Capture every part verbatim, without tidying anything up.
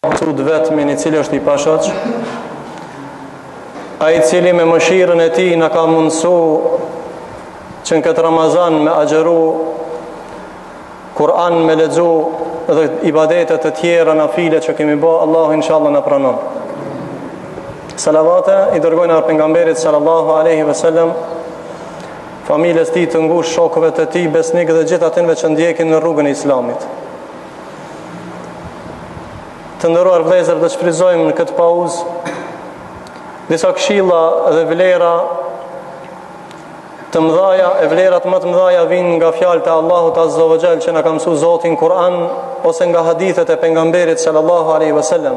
Maksud vetmin i cili është i pashoq, ai i cili me mëshirën e tij na ka mundsu që në këtë Ramazan me agjeru, Kur'an me lexu dhe ibadetet të tjera nafile që kemi bë, Allahu inshallah na pranon. Salavate i dërgojnë ar pejgamberit sallallahu alaihi wasallam, familjes tij të ngushtë, shokëve të tij, besnikë dhe gjithë atyre që ndjekin në rrugën e Islamit. Të nderuar vëllezër, do të shfrytëzojmë në këtë pauzë disa këshilla dhe vlera të mëdhaja, e vlerat më të mëdhaja vijnë nga fjalët e Allahut Azza wa Jall që na ka mësuar Zoti në Kur'an ose nga hadithet e pejgamberit sallallahu alaihi wasallam.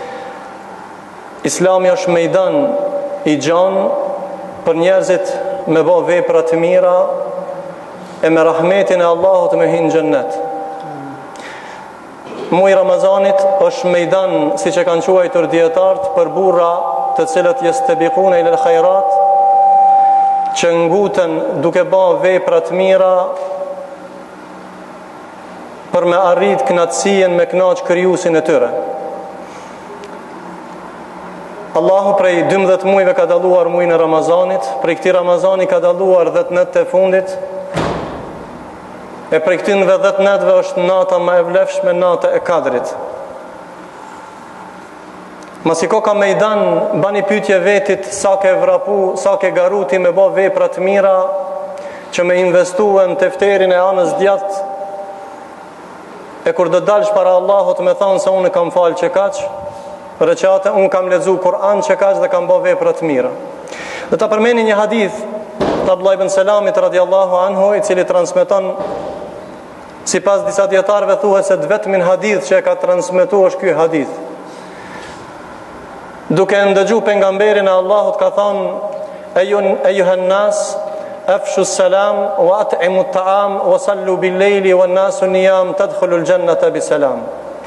Islami është mejdan i gjanë për njerëzit me bë vepra të mira e me rahmetin e Allahut me hinë xhennet. Muaj Ramazanit është mejdan, si që kanë quajtur dietarët, për burra të cilët yastabiquna ila al-khairat, që nguten duke bërë vepra të mira për me arrit kënaqësinë me kënaq krijuesin e tyre. Allahu prej dymbëdhjetë muajve ka dalluar muajin e Ramazanit, prej këtij Ramazani ka dalluar dhjetë natë e fundit. E prej këtyre dhjetë natëve është nata më e vlefshme, nata e Kadrit. Masi ko ka mejdan, bani pyetje vetit sa ke vrapu, sa ke garuti me bë vepra të mira, që me investuën tefterin e anës djathtë, e kur do dalsh para Allahut me thonë se unë kam falë që kaq, recate, unë kam lexu Kur'an që kaq dhe kam bë vepra të mira. Dhe ta përmeni një hadith të Abdullah ibn Selamit radiallahu anhu, i cili transmeton, si pas disa djetarëve thuhet se vetmin hadith që e ka transmetu është ky hadith. Duke ndëgju pejgamberin e Allahut ka thonë: "Ejuhan nas, afshu salam wa at'imu at-ta'am wa sallu bil-layli wan-nasu niyam tadkhulu al-jannata bi-salam."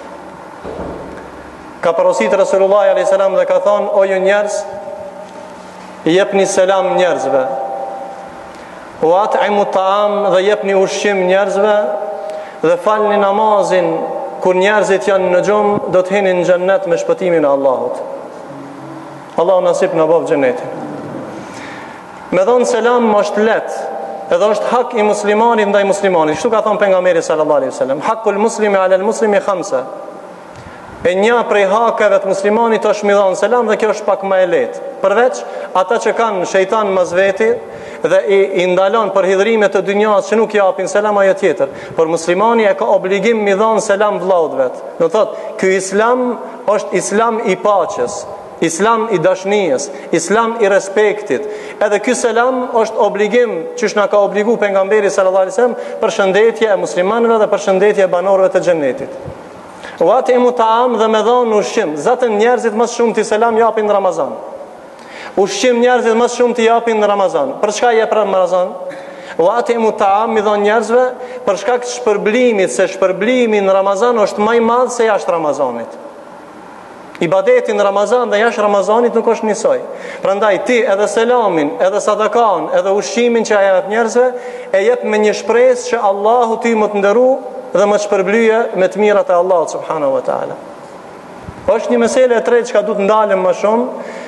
Ka porositur Resulullah alayhis salam dhe ka thonë: "O ju njerëz, jepni selam njerëzve. Wa at'imu at-ta'am, dhe jepni ushqim njerëzve, dhe falni namazin kur njerëzit janë në gjumë, do të hinin në xhennet me shpëtimin e Allahut." Allahu nasip në bëv xhennetin. Me dhonë selam është letë, edhe është hak i muslimanit ndaj muslimanit. Kështu ka thonë pejgamberi sallallahu alaihi wasallam: "Hakul muslimi ala al-muslimi khamsa." E një prej hakeve të muslimanit është mi dhonë selam, dhe kjo është pak më e lehtë. Përveç ata që kanë shejtan mas veti dhe i, i ndalon për hidhrimet të dynjas që nuk japin selam, ajo tjetër. Por muslimani e ka obligim mi dhonë selam vllaut vet. Do thotë, ky islam është islam i paqes, islam i dashnijes, islam i respektit. Edhe ky selam është obligim që na ka obligu pejgamberi sallallahu alajhi wasallam për shëndetje e muslimanëve dhe për shëndetje e banorëve të xhennetit. Wati mutaam, dhe me dhonë ushqim. Zatën njerëzit më shumë ti selam japin në Ramazan. Ushqim njerëzit më shumë ti japin në Ramazan. Për çka jep në Ramazan? Wati mutaam, mi dhon njerëzve për shkak të shpërblimit, se shpërblimi në Ramazan është më i madh se jashtë Ramazanit. Ibadeti në Ramazan dhe jashtë Ramazanit nuk është njësoj. Prandaj ti edhe selamin, edhe sadakan, edhe ushqimin që jep njerëzve, e jep me një shpresë që Allahu ty më të nderu dhe më të shpërblyje me të mirat e Allahut subhanahu wa taala. Është një mesele e tretë që ka duhet ndalem më shumë.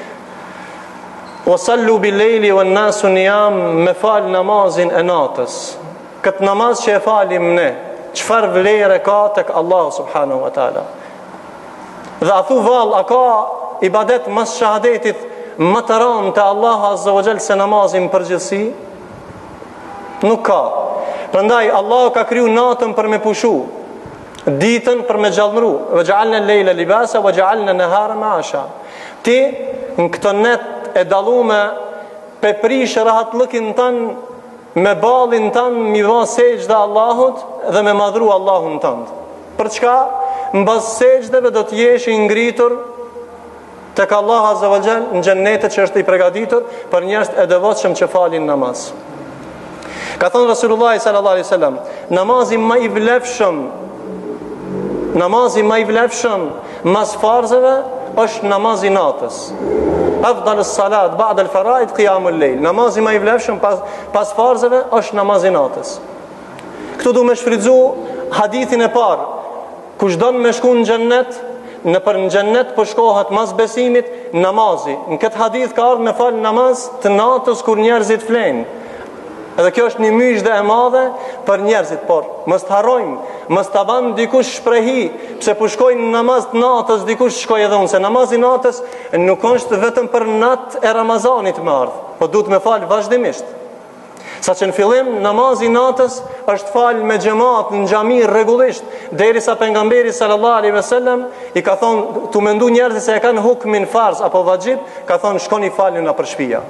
Wasallu bil-layli wan-nasu niyam, me fal namazin e natës. Këtë namaz që e falim ne, çfarë vlerë ka tek Allahu subhanahu wa taala? Dhe a thu vall, a ka ibadet mas shahadetit më të rëndë te Allahu azza wa jall se namazin përgjithësi? Nuk ka. Prandaj Allahu ka kriju natën për me pushu, ditën për me gjallëru. Wa ja'alna al-layla libasa wa ja'alna an-nahara ma'asha. Ti në këtë net e dallume pe prish rahatlëkin tan me ballin tan, mi vë sejdë Allahut dhe me madhru Allahun tan. Për çka? Mbas sejdëve do të jesh i ngritur tek Allahu azza wa jall në xhennetet që është i përgatitur për njerëz e devotshëm që falin namaz. Ka thënë Resulullah sallallahu alaihi wasallam: "Namazi më i vlefshëm, namazi më i vlefshëm mas farzeve është namazi natës. Afdalus salat ba'da al-fara'id qiyamul layl." Namazi më i vlefshëm pas pas farzeve është namazi natës. Këtu du me shfrytzu hadithin e parë: kush don me shku në xhennet, në për në xhennet po shkohet mas besimit namazi. Në këtë hadith ka ardhur me fal namaz të natës kur njerëzit flenë. Edhe kjo është një myshë e madhe për njerëzit, por mos të harrojmë, mos ta banë dikush shprehi, pse po shkojnë në namaz të natës, dikush shkoj edhe unë, se namazi natës nuk është vetëm për natë e Ramazanit më ardh, po duhet me fal vazhdimisht. Sa që në fillim namazi natës është fal me xhamat në xhami rregullisht, derisa pejgamberi sallallahu alaihi wasallam i ka thonë, tu mendu njerëzit se e kanë hukmin farz apo vajib, ka thonë shkoni falni në për shtëpia.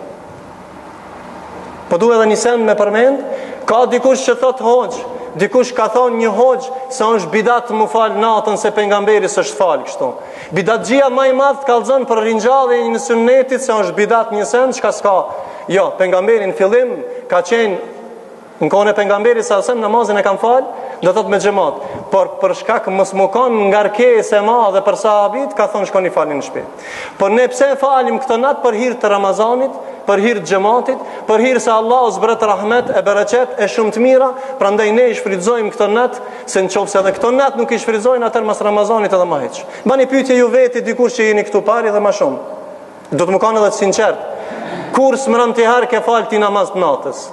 Po du edhe një sen me përmend, ka dikush që thot hoxh, dikush ka thonë një hoxh se është bidat mu fal natën se pejgamberi s'është fal kështu. Bidatxhia më e madh kallzon për ringjalljen e sunnetit se është bidat një sen, çka s'ka. Jo, pejgamberi në fillim ka qenë në kohën e pejgamberit sa sem namazin e kanë fal, do thot me xhamat. Por për shkak mos më kanë ngarkesë e madhe për sahabit, ka thonë shkoni falni në shtëpi. Po ne pse falim këtë natë për hir të Ramazanit, për hir të xhamatit, për hir se Allahu zbret rahmet e bereqet e shumë të mira, prandaj ne i shfrytëzojmë këtë natë, se nëse edhe këtë natë nuk i shfrytëzojnë atë mas Ramazanit edhe më hiç. Bani pyetje ju vetë dikush që jeni këtu parë dhe më shumë. Do të më kanë edhe të sinqert. Kur smran ti har ke fal ti namaz të natës?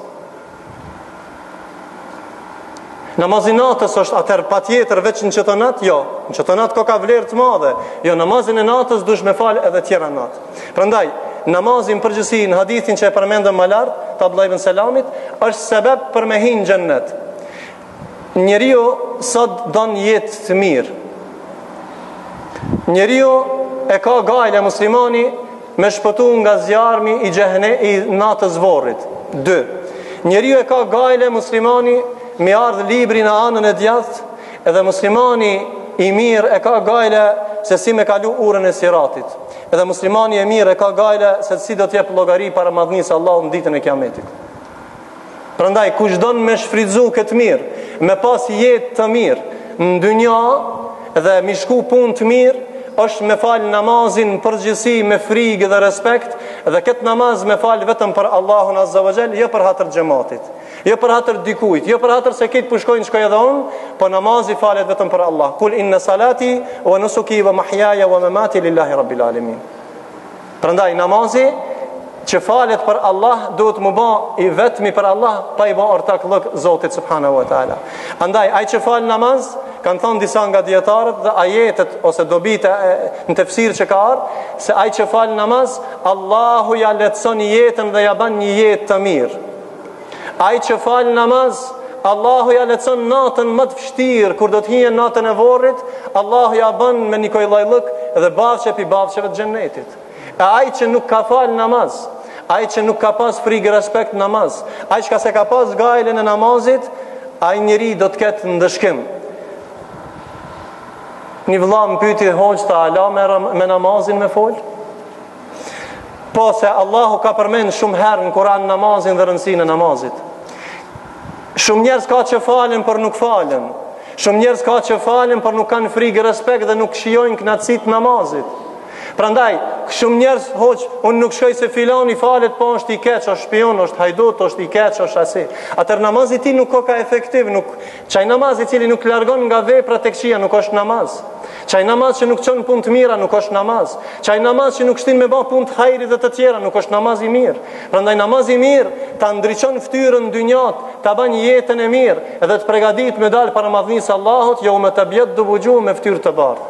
Namazin natës është atër pa tjetër veç në qëtë natë? Jo, në qëtë natë ko ka vlerë të madhe. Jo, namazin e natës dush me falë edhe tjera natë. Prandaj, namazin përgjësi në hadithin që e përmendëm më lartë, të Abdullah ibn Selamit, është sebeb për me hinë gjennet. Njeriu sot don jetë të mirë. Njeriu e ka gajle muslimani me shpëtu nga zjarmi i gjehne i natës vorrit. Dë. Njeriu e ka gajle muslimani me ardhë libri në anën e djathtë, edhe muslimani i mirë e ka gajle se si me kalu urën e siratit. Edhe muslimani e mirë e ka gajle se si do t'jep llogari para madhnisë Allahut në ditën e Kiametit. Prandaj kush don me shfrytzu këtë mirë, me pas jetë të mirë në dynja dhe me shku punë të mirë, është me fal namazin përgjithësi me frikë dhe respekt, dhe këtë namaz me fal vetëm për Allahun Azza wa Jall, jo për hatër xhamatit, jo për hatër dikujt, jo për hatër se këtë pushkojnë shkoj edhe unë, po namazi falet vetëm për Allah. Kul inna salati wa nusuki wa mahyaya wa mamati lillahi rabbil alamin. Prandaj namazi që falet për Allah duhet më bë i vetmi për Allah, pa i bë ortak llok Zotit subhanahu wa taala. Andaj ai që fal namaz, kanë thënë disa nga dietarët dhe ajetet ose dobite në tefsir që ka ardhur, se ai që fal namaz, Allahu ja lehtëson jetën dhe ja bën një jetë të mirë. Ai që fal namaz, Allahu ja lehtëson natën më të vështirë, kur do të hijen natën e vorrit, Allahu ja bën me një lloj dhe bafçe pi bafçeve të xhennetit. E ai që nuk ka fal namaz, ai që nuk ka pas frikë respekt namaz, ai që se ka pas gajlen e namazit, ai njeri do të ketë ndëshkim. Një vëlla më pyeti hoxh ta ala me, me namazin me fol? Po se Allahu ka përmend shumë herë në Kur'an namazin dhe rëndësinë e namazit. Shumë njerëz ka që falen por nuk falen. Shumë njerëz ka që falen por nuk kanë frikë respekt dhe nuk shijojnë kënaqësitë e namazit. Prandaj, shumë njerëz hoq, unë nuk shkoj se filani falet, po është i keq, është shpion, është hajdut, është i keq, është asi. Atër namazi ti nuk ka efektiv, nuk çaj namaz i cili nuk largon nga vepra tek këqija nuk është namaz. Çaj namaz që nuk çon punë të mira nuk është namaz. Çaj namaz që nuk shtin me bë punë të hajrit dhe të tjera nuk është namaz i mirë. Prandaj namazi i mirë ta ndriçon fytyrën dynjat, ta bën jetën e mirë, edhe të përgatit me dal para madhnisë Allahut, jo me tabiat vujuh me fytyrë të bardhë.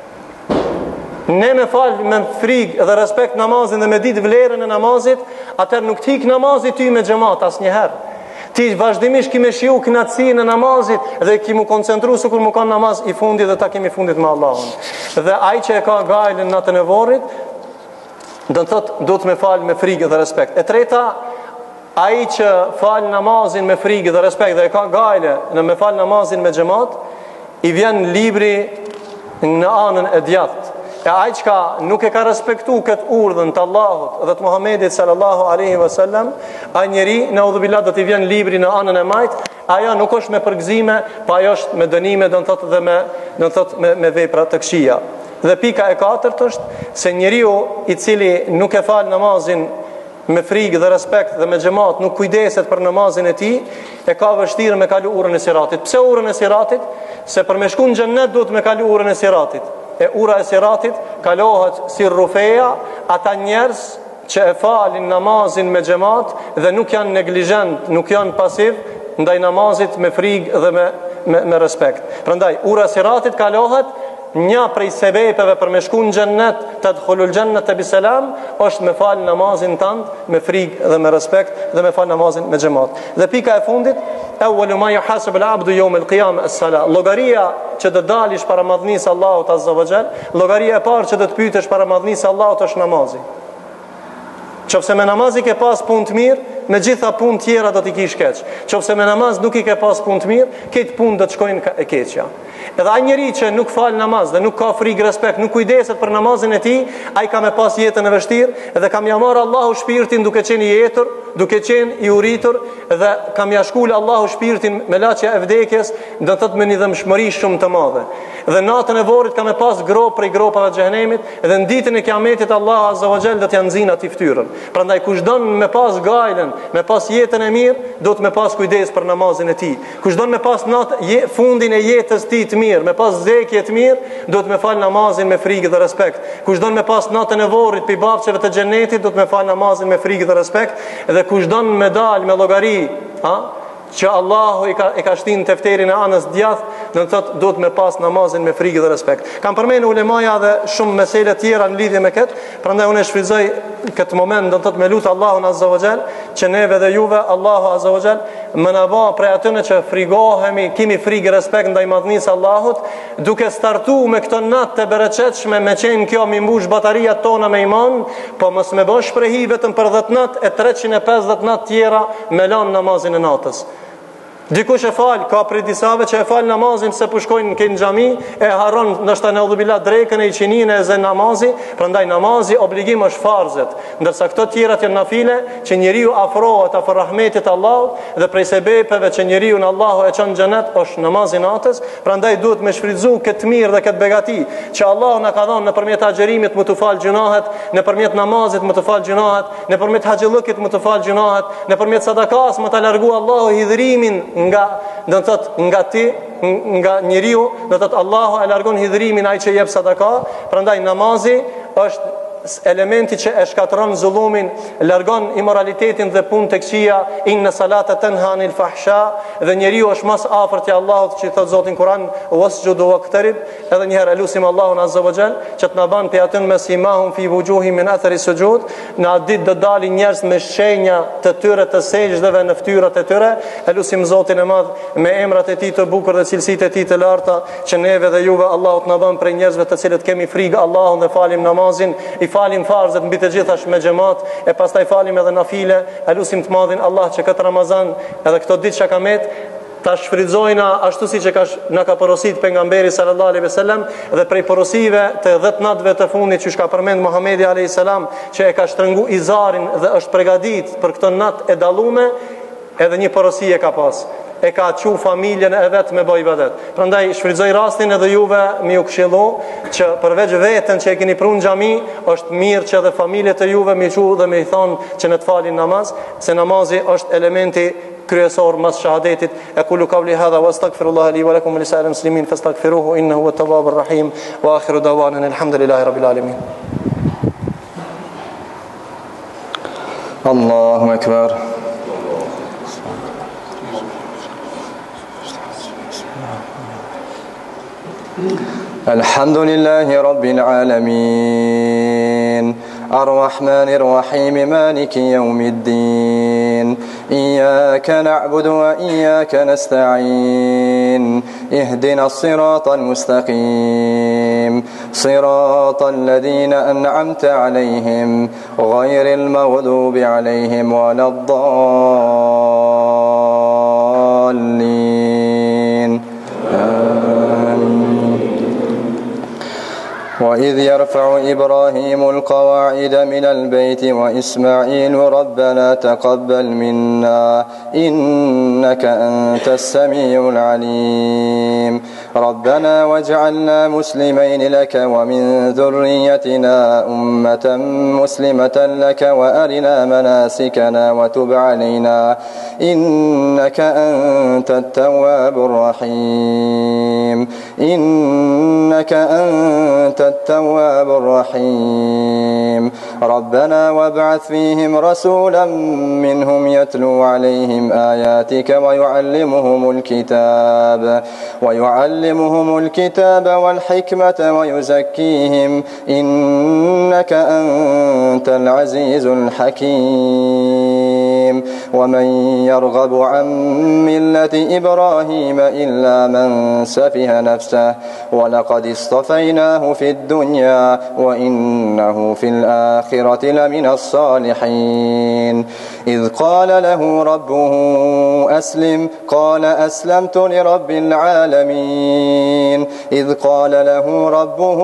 Ne me falë me frikë dhe respekt namazin dhe me ditë vlerën e namazit, atër nuk t'hik namazit ty me xhamat as njëherë. Ti vazhdimisht kime shiu kënaqësinë e namazit dhe kimu koncentru se kur mu ka namaz i fundit dhe ta kemi fundit me Allahun. Dhe ai që e ka gajlën natën e vorrit, do të thotë do të me falë me frikë dhe respekt. E treta, ai që falë namazin me frikë dhe respekt dhe e ka gajlë në me falë namazin me xhamat, i vjen libri në anën e djathtë. E ai që nuk e ka respektu këtë urdhën të Allahut dhe të Muhamedit sallallahu alaihi wasallam, ai njeri në udhëbillat do t'i vjen libri në anën e majt, ajo nuk është me përgëzime, pa ajo është me dënime, do të thotë dhe me do të thotë me, me vepra të këqija. Dhe pika e katërt është se njeriu i cili nuk e fal namazin me frikë dhe respekt dhe me xhamat, nuk kujdeset për namazin e tij, e ka vështirë me kalu urën e siratit. Pse urën e siratit? Se për me shku në xhennet duhet me kalu urën e siratit. e ura e siratit kalohet si rrufeja ata njerëz që e falin namazin me xhamat dhe nuk janë neglizhent, nuk janë pasiv ndaj namazit me frikë dhe me me, me respekt. Prandaj ura e siratit kalohet, një prej sebepeve për me shku në xhennet, tadkhulul jannata bisalam, është me fal namazin tënd me frikë dhe me respekt dhe me fal namazin me xhamat. Dhe pika e fundit, awwalu ma yuhasabu al-abdu yawm al-qiyamah as-salah. Llogaria që do dalish para madhnisë Allahut azza wa jall, llogaria e parë që do të pyetesh para madhnisë Allahut është namazi. Qofse me namazi ke pas punë të mirë, me gjitha punë tjera do t'i kish keq. Qofse me namaz nuk i ke pas punë të mirë, këtë punë do të shkojnë e keqja. Edhe ai njeri që nuk fal namaz dhe nuk ka frikë respekt, nuk kujdeset për namazin e tij, ai ka me pas jetën e vështirë dhe kam ja marr Allahu shpirtin duke qenë i jetur, duke qenë i uritur dhe kam ja shkul Allahu shpirtin me laçja e vdekjes, do të thotë me një dëmshmëri shumë të madhe. Dhe natën e vorrit ka me pas grop prej gropave të xhenemit dhe në ditën e kiametit Allahu azza wa jall do t'ia nxjin aty fytyrën. Prandaj kush don me pas gajlen, me pas jetën e mirë, do të me pas kujdes për namazin e tij. Kush don me pas natë je, fundin e jetës tij të mirë, me pas zekje të mirë, do të me fal namazin me frikë dhe respekt. Kush don me pas natën e vorrit pi babçeve të xhenetit, do të me fal namazin me frikë dhe respekt. Dhe kush don me dal me llogari, ha? Që Allahu i ka, i ka shtin tefterin e anës djath, do të thotë do të me pas namazin me frikë dhe respekt. Kam përmendur ulemaja dhe shumë mesele tjera në lidhje me këtë, prandaj unë shfrytëzoj këtë moment, do të thotë me lut Allahun azza wa jall që neve dhe juve Allahu azza wa jall më na bë prej atyre që frigohemi, kemi frikë respekt ndaj madhnisë Allahut, duke startu me këtë natë të bereqetshme, me qenë kjo mi mbush batarijat tona me iman, po mos me bësh shprehi vetëm për dhjetë natë e treqind e pesëdhjetë natë tjera me lan namazin e natës. Dikush e fal, ka prej disave që e fal namazin se po shkojnë në xhami, e harron ndoshta në udhëbila drekën e iqinin e zë namazi, prandaj namazi obligim është farzet, ndërsa këto tjerat janë nafile që njeriu afrohet afër rahmetit Allahut dhe prej sebepeve që njeriu në Allahu e çon xhenet është namazi natës, prandaj duhet me shfrytëzu këtë mirë dhe këtë begati që Allahu na ka dhënë nëpërmjet agjerimit më të fal gjunahet, nëpërmjet namazit më të fal gjunahet, nëpërmjet haxhillëkit më të fal gjunahet, nëpërmjet sadakas më ta largu Allahu hidhrimin nga do të thotë nga ti, nga njeriu, do të thotë Allahu e largon hidhrimin ai që jep sadaka. Prandaj namazi është elementi që e shkatëron zullumin, largon imoralitetin dhe punë të këqija, inna salata tanha anil fahsha, dhe njeriu është mas afër te Allahut, që thot Zoti në Kur'an wasjudu waqtarib. Edhe një herë lutim Allahun azza wa jall që të na ban pe atë me simahum fi wujuhim min athari sujud, në atë ditë do dalin njerëz me shenja të tyre të sejdëve në fytyrat e tyre. Lutim Zotin e Madh me emrat e tij të bukur dhe cilësitë e tij të larta që neve dhe juve Allahu të na bën prej njerëzve të cilët kemi frikë Allahun dhe falim namazin, i falim farzet mbi të gjithash me xhamat, e pastaj falim edhe nafile. Elusim të Madhin Allah që këtë Ramazan edhe këto ditë çakamet ta shfrytëzojna ashtu siç e ka na ka porosit pejgamberi sallallahu alaihi wasallam, dhe prej porosive të dhjetë natëve të fundit që ka përmend Muhamedi alayhi salam, që e ka shtrëngu izarin dhe është përgatit për këtë natë e dallume, edhe një porosi e ka pas, e ka qu familjen e vet me bëj ibadet. Prandaj shfrytëzoj rastin edhe juve mi u këshillu që përveç veten që e keni prunë në xhami, është mirë që edhe familjet e juve mi qu dhe mi thonë që në të falin namaz, se namazi është elementi kryesor mas shahadetit. Aqulu qawli hadha wa astaghfirullaha li wa lakum wa lisa'il muslimin fastaghfiruhu innahu huwa at-tawwabur rahim wa akhiru da'wana alhamdulillahi rabbil alamin. Allahu akbar. الحمد لله رب العالمين الرحمن الرحيم مالك يوم الدين إياك نعبد وإياك نستعين اهدنا الصراط المستقيم صراط الذين أنعمت عليهم غير المغضوب عليهم ولا الضالين. وإذ يرفع إبراهيم القواعد من البيت وإسماعيل ربنا تقبل منا إنك أنت السميع العليم ربنا واجعلنا مسلمين لك ومن ذريتنا أمة مسلمة لك وأرنا مناسكنا وتب علينا إنك أنت التواب الرحيم إنك أنت التواب الرحيم ربنا وابعث فيهم رسولا منهم يتلو عليهم آياتك ويعلمهم الكتاب ويعلمهم الكتاب والحكمة ويزكيهم إنك أنت العزيز الحكيم ومن يرغب عن ملة إبراهيم إلا من سفه نفسه ولقد اصطفيناه في الدنيا وإنه في الآخرة لمن الصالحين إذ قال له ربه أسلم قال أسلمت لرب العالمين إذ قال له ربه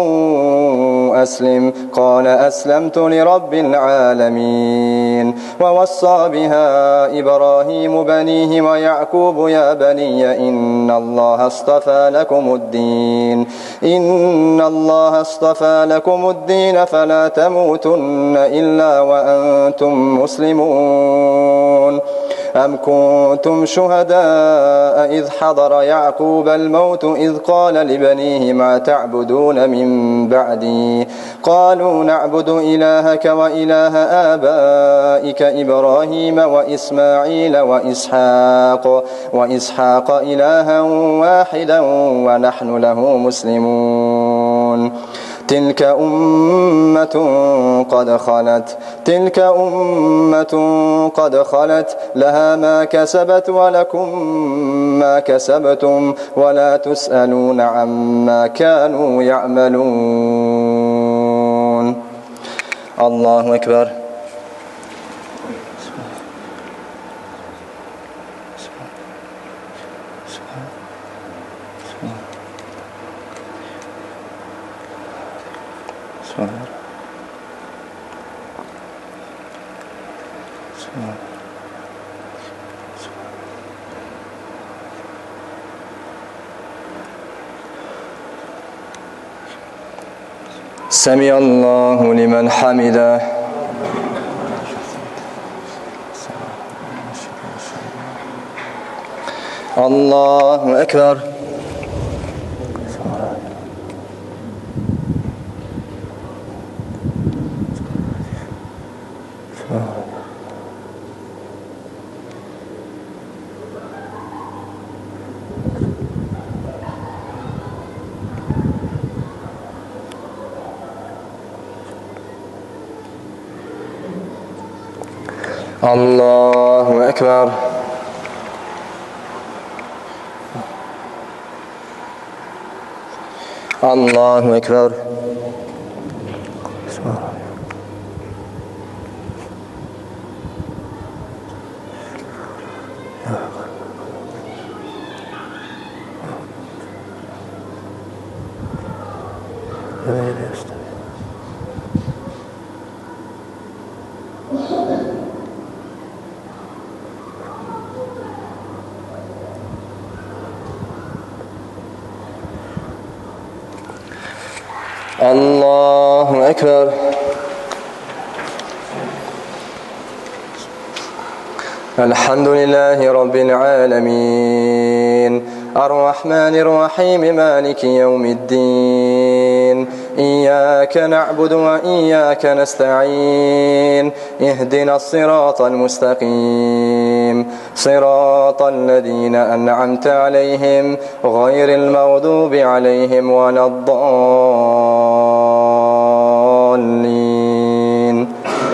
أسلم قال أسلمت لرب العالمين ووصى بها إبراهيم بنيه ويعقوب يا بني إن الله اصطفى لكم الدين إن الله اصطفى لكم الدين فلا تموتن إلا وأنتم مسلمون أم كنتم شهداء إذ حضر يعقوب الموت إذ قال لبنيه ما تعبدون من بعدي قالوا نعبد إلهك وإله آبائك إبراهيم وإسماعيل وإسحاق وإسحاق إلها واحدا ونحن له مسلمون تلك أمة قد خلت تلك أمة قد خلت لها ما كسبت ولكم ما كسبتم ولا تسألون عما كانوا يعملون الله أكبر سمع الله لمن حمده الله أكبر الله أكبر الله أكبر الله أكبر الحمد لله رب العالمين الرحمن الرحيم مالك يوم الدين إياك نعبد وإياك نستعين اهدنا الصراط المستقيم صراط الذين أنعمت عليهم غير المغضوب عليهم ولا الضالين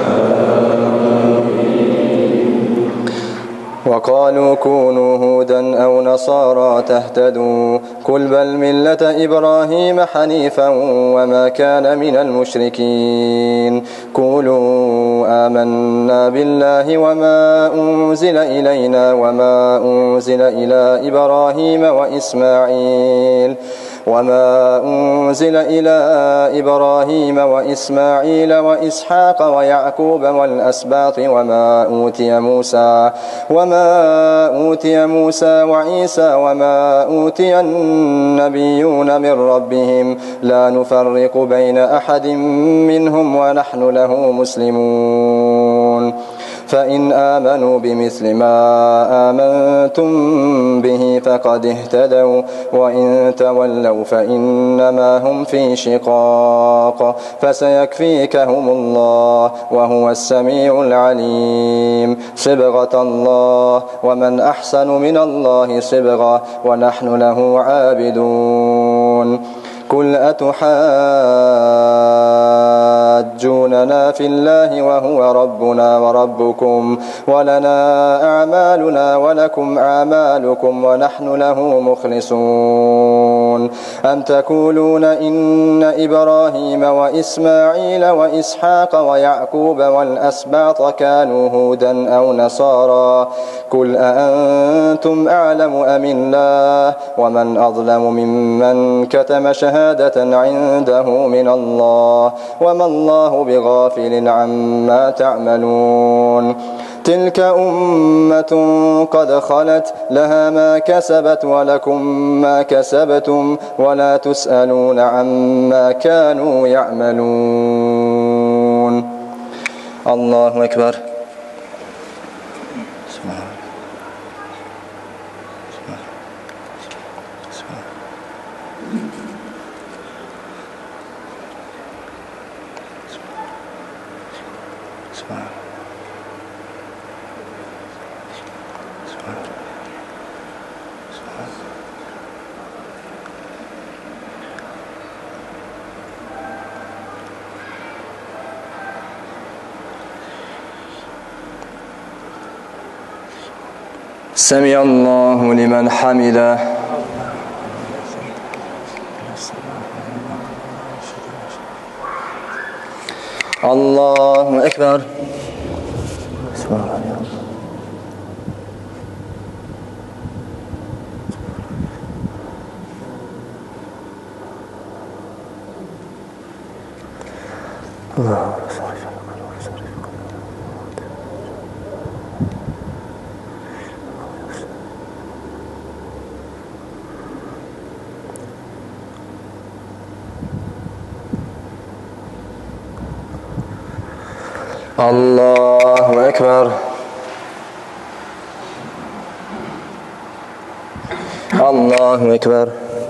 وقالوا كونوا هودا أو نصارى تهتدوا قل بل ملة إبراهيم حنيفا وما كان من المشركين قولوا آمنا بالله وما أنزل إلينا وما أنزل إلى إبراهيم وإسماعيل وما أنزل إلى إبراهيم وإسماعيل وإسحاق ويعقوب والأسباط وما أوتي موسى وما أوتي موسى وعيسى وما أوتي النبيون من ربهم لا نفرق بين أحد منهم ونحن له مسلمون فإن آمنوا بمثل ما آمنتم به فقد اهتدوا وإن تولوا فإنما هم في شقاق فسيكفيكهم الله وهو السميع العليم. صبغة الله ومن أحسن من الله صبغة ونحن له عابدون. قل أتحاجوننا في الله وهو ربنا وربكم ولنا أعمالنا ولكم أعمالكم ونحن له مخلصون. أم تقولون إن إبراهيم وإسماعيل وإسحاق ويعقوب والأسباط كانوا هودا أو نصارى قل أأنتم أعلم أم الله ومن أظلم ممن كتم شهادة عنده من الله وما الله بغافل عما تعملون. تلك أمة قد خلت لها ما كسبت ولكم ما كسبتم ولا تسألون عما كانوا يعملون. الله أكبر. سمع الله لمن حمده. الله أكبر. الله أكبر. الله أكبر.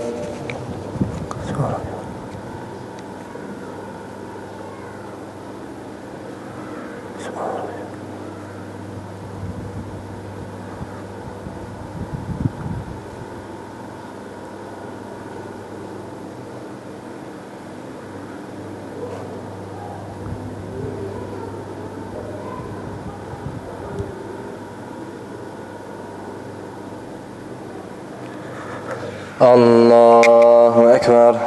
الله أكبر.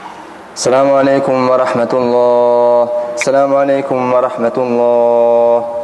السلام عليكم ورحمة الله. السلام عليكم ورحمة الله.